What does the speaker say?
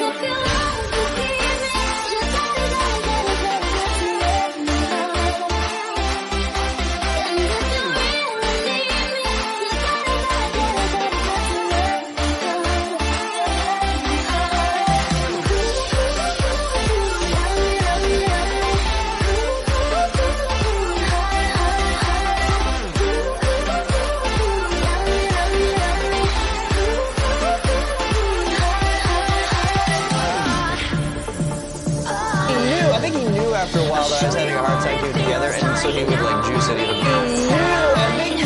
I think he knew after a while that I was having a hard time keeping it together, and so he would like juice it even more. I think